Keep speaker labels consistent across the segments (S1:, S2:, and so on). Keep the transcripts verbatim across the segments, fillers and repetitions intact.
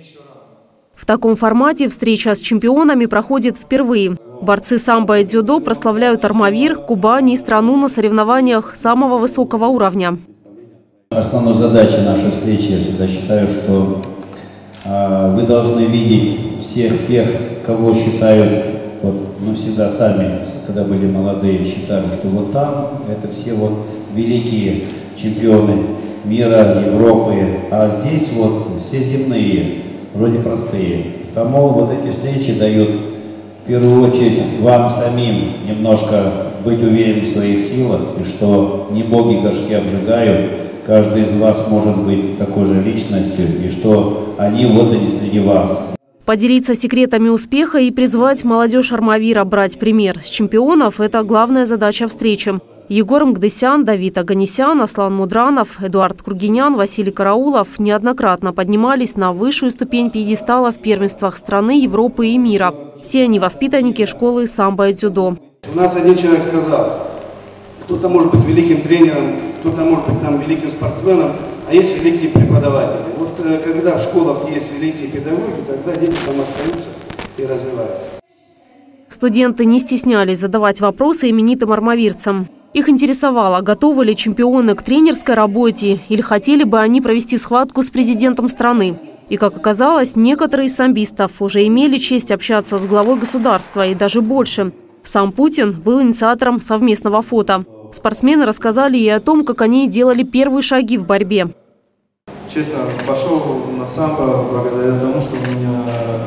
S1: В таком формате встреча с чемпионами проходит впервые. Борцы самбо и дзюдо прославляют Армавир, Кубань и страну на соревнованиях самого высокого уровня.
S2: Основной задачей нашей встречи, я всегда считаю, что э, вы должны видеть всех тех, кого считают, вот мы всегда сами, когда были молодые, считали, что вот там это все вот великие чемпионы мира, Европы, а здесь вот все земные, вроде простые. Тому вот эти встречи дают в первую очередь вам самим немножко быть уверенным в своих силах, и что не боги горшки обжигают, каждый из вас может быть такой же личностью, и что они вот они среди вас.
S1: Поделиться секретами успеха и призвать молодежь Армавира брать пример с чемпионов – это главная задача встречи. Егор Мгдысян, Давид Аганесян, Аслан Мудранов, Эдуард Кургинян, Василий Караулов неоднократно поднимались на высшую ступень пьедестала в первенствах страны, Европы и мира. Все они воспитанники школы самбо и дзюдо.
S3: У нас один человек сказал, кто-то может быть великим тренером, кто-то может быть там великим спортсменом, а есть великие преподаватели. Вот когда в школах есть великие педагоги, тогда дети там остаются и развиваются.
S1: Студенты не стеснялись задавать вопросы именитым армавирцам. Их интересовало, готовы ли чемпионы к тренерской работе или хотели бы они провести схватку с президентом страны. И, как оказалось, некоторые из самбистов уже имели честь общаться с главой государства и даже больше. Сам Путин был инициатором совместного фото. Спортсмены рассказали и о том, как они делали первые шаги в борьбе.
S4: Честно, пошел на самбо благодаря тому, что у меня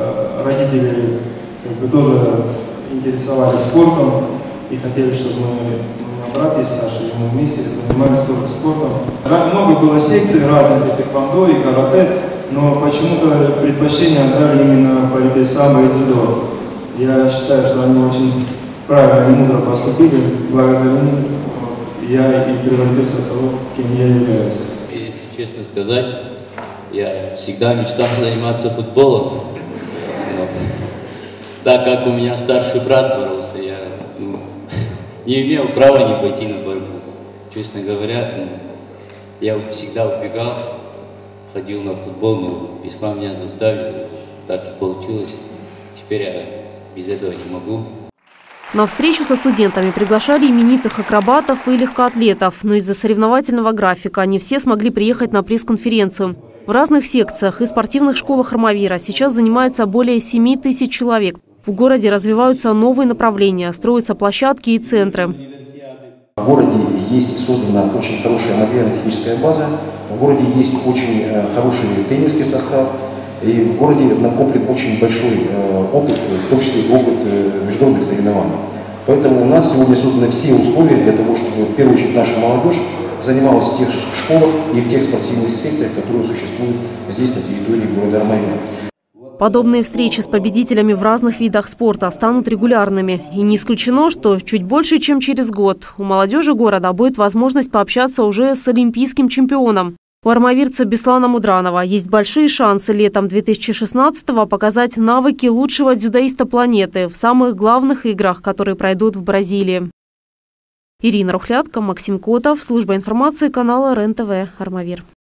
S4: родители как бы тоже интересовались спортом и хотели, чтобы мы... брат есть старший, и мы вместе занимались тоже спортом. Много было секций разных, и тэквондо, и карате, но почему-то предпочтение отдали именно борьбе самбо и дзюдо. Я считаю, что они очень правильно и мудро поступили. Благодаря ним я и превратился в того, кем я являюсь.
S5: Если честно сказать, я всегда мечтал заниматься футболом. Но, так как у меня старший брат боролся, я ну, не имел права не пойти на борьбу. Честно говоря, я всегда убегал, ходил на футбол, но ислам меня заставил, так и получилось. Теперь я без этого не могу.
S1: На встречу со студентами приглашали именитых акробатов и легкоатлетов, но из-за соревновательного графика не все смогли приехать на пресс-конференцию. В разных секциях и спортивных школах Армавира сейчас занимается более семи тысяч человек. В городе развиваются новые направления, строятся площадки и центры.
S6: В городе есть создана очень хорошая материально-техническая база, в городе есть очень хороший тренерский состав, и в городе накоплен очень большой опыт, в том числе опыт международных соревнований. Поэтому у нас сегодня созданы все условия для того, чтобы в первую очередь наша молодежь занималась в тех школах и в тех спортивных секциях, которые существуют здесь, на территории города Армавира.
S1: Подобные встречи с победителями в разных видах спорта станут регулярными. И не исключено, что чуть больше, чем через год, у молодежи города будет возможность пообщаться уже с олимпийским чемпионом. У армавирца Беслана Мудранова есть большие шансы летом две тысячи шестнадцатого показать навыки лучшего дзюдоиста планеты в самых главных играх, которые пройдут в Бразилии. Ирина Рухлядка, Максим Котов, служба информации канала РЕН-ТВ, Армавир.